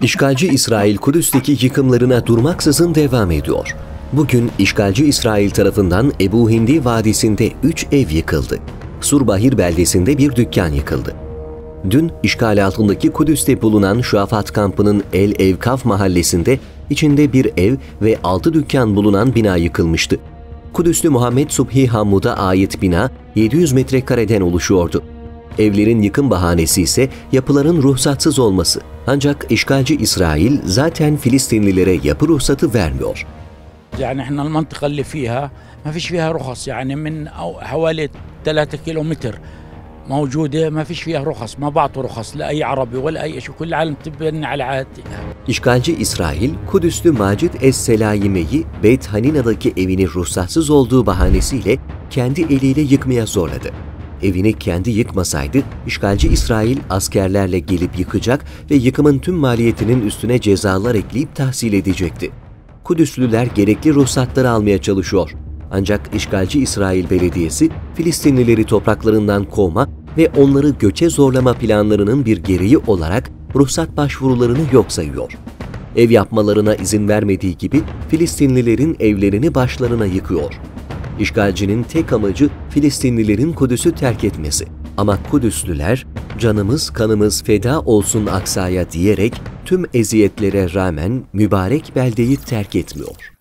İşgalci İsrail Kudüs'teki yıkımlarına durmaksızın devam ediyor. Bugün işgalci İsrail tarafından Ebu Hindi Vadisi'nde 3 ev yıkıldı. Surbahir beldesinde bir dükkan yıkıldı. Dün işgal altındaki Kudüs'te bulunan Şuafat kampının El Evkaf mahallesinde içinde bir ev ve 6 dükkan bulunan bina yıkılmıştı. Kudüslü Muhammed Subhi Hammud'a ait bina 700 metrekareden oluşuyordu. Evlerin yıkım bahanesi ise yapıların ruhsatsız olması. Ancak işgalci İsrail zaten Filistinlilere yapı ruhsatı vermiyor. يعني احنا المنطقة اللي فيها ما فيش فيها رخص يعني من حوالي 3 كيلومتر موجودة ما فيش فيها رخص ما بعطوا رخص لأي عربي ولا أي شيء كل العالم تبني على عادتها. İşgalci İsrail, Kudüslü Macid Es-Selaime'yi Beyt Hanina'daki evinin ruhsatsız olduğu bahanesiyle kendi eliyle yıkmaya zorladı. Evini kendi yıkmasaydı, işgalci İsrail askerlerle gelip yıkacak ve yıkımın tüm maliyetinin üstüne cezalar ekleyip tahsil edecekti. Kudüslüler gerekli ruhsatları almaya çalışıyor. Ancak işgalci İsrail Belediyesi, Filistinlileri topraklarından kovma ve onları göçe zorlama planlarının bir gereği olarak ruhsat başvurularını yok sayıyor. Ev yapmalarına izin vermediği gibi Filistinlilerin evlerini başlarına yıkıyor. İşgalcinin tek amacı Filistinlilerin Kudüs'ü terk etmesi. Ama Kudüslüler, canımız kanımız feda olsun Aksa'ya diyerek tüm eziyetlere rağmen mübarek beldeyi terk etmiyor.